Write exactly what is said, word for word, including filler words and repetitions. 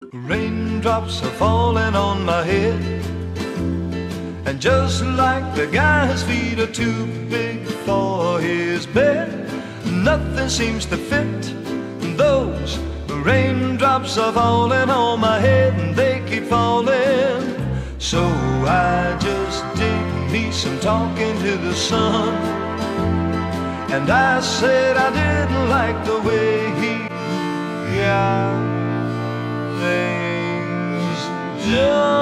Raindrops are falling on my head, and just like the guy's feet are too big for his bed, nothing seems to fit. Those raindrops are falling on my head, and they keep falling. So I just did me some talking to the sun, and I said I didn't like the way he got things done.